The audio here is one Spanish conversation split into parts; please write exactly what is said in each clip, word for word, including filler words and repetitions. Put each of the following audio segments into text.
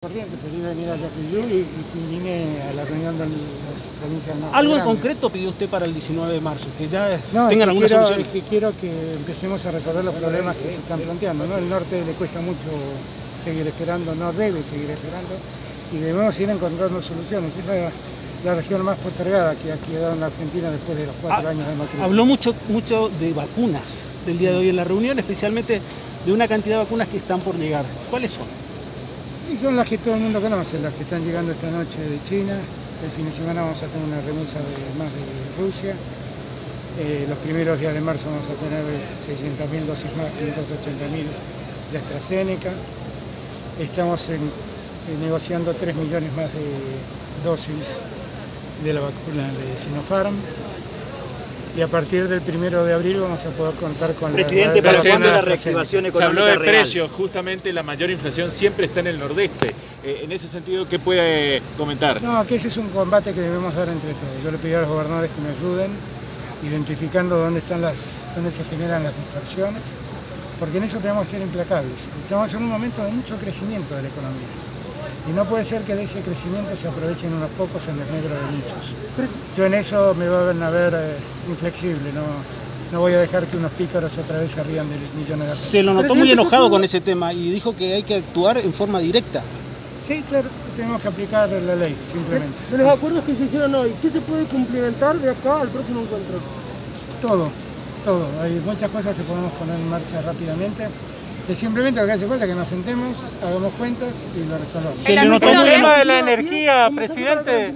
Corriente, pedí venir a Yapeyú y, y vine a la reunión de las provincias norte. ¿Algo en concreto pidió usted para el diecinueve de marzo? Que ya no, tengan alguna quiero, solución. Es que quiero que empecemos a resolver los problemas que se están planteando, ¿no? El norte le cuesta mucho seguir esperando, no debe seguir esperando, y debemos ir encontrando soluciones. Es la, la región más postergada que ha quedado en la Argentina después de los cuatro ah, años de Macri. Habló mucho, mucho de vacunas del día sí. de hoy en la reunión, especialmente de una cantidad de vacunas que están por llegar. ¿Cuáles son? Y son las que todo el mundo conoce, las que están llegando esta noche de China. El fin de semana vamos a tener una remesa de más de Rusia. Eh, los primeros días de marzo vamos a tener seiscientas mil dosis más, quinientas ochenta mil de AstraZeneca. Estamos en, eh, negociando tres millones más de dosis de la vacuna de Sinopharm. Y a partir del primero de abril vamos a poder contar con Presidente, la... ¿para cuándo la reactivación económica real? Se habló de real? precios, justamente la mayor inflación siempre está en el nordeste. Eh, en ese sentido, ¿qué puede comentar? No, que ese es un combate que debemos dar entre todos. Yo le pedí a los gobernadores que me ayuden, identificando dónde, están las, dónde se generan las distorsiones, porque en eso tenemos que ser implacables. Estamos en un momento de mucho crecimiento de la economía. Y no puede ser que de ese crecimiento se aprovechen unos pocos en el negro de muchos. Yo en eso me van a ver eh, inflexible, no, no voy a dejar que unos pícaros otra vez se rían de millones de pesos. Se lo notó muy enojado con ese tema y dijo que hay que actuar en forma directa. Sí, claro, tenemos que aplicar la ley, simplemente. De los acuerdos que se hicieron hoy, ¿qué se puede cumplimentar de acá al próximo encuentro? Todo, todo. Hay muchas cosas que podemos poner en marcha rápidamente. Que simplemente lo que hace falta es que nos sentemos, hagamos cuentas y lo resolvamos. Se le notó el tema de la energía, presidente.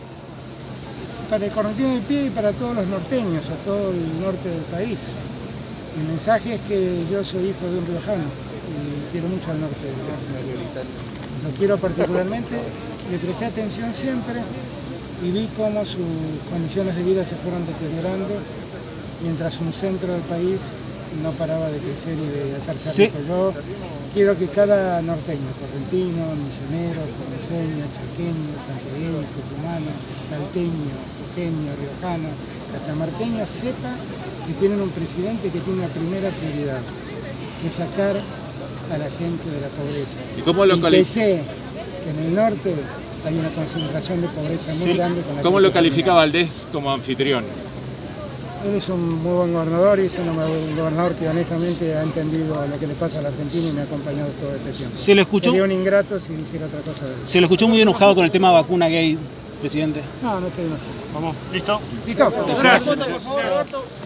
Para el correntino de pie y para todos los norteños, a todo el norte del país. Mi mensaje es que yo soy hijo de un riojano y quiero mucho al norte del país. Lo quiero particularmente, le presté atención siempre y vi cómo sus condiciones de vida se fueron deteriorando mientras un centro del país no paraba de crecer y de hacerse rico. Sí. Yo quiero que cada norteño, correntino, misionero, formoseño, chaqueño, santiagueño, tucumano, salteño, puqueño, riojano, catamarqueño, sepa que tienen un presidente que tiene una primera prioridad, que es sacar a la gente de la pobreza. ¿Y cómo lo y que sé que en el norte hay una concentración de pobreza muy sí. grande. Con la ¿Cómo lo califica Valdés como anfitrión? Él es un muy buen gobernador y es un gobernador que honestamente ha entendido lo que le pasa a la Argentina y me ha acompañado todo este tiempo. ¿Se le escuchó? Sería un ingrato si dijera otra cosa de él. ¿Se le escuchó muy enojado con el tema vacuna gay, presidente? No, no estoy enojado. Vamos, ¿listo? Listo. Gracias. Gracias.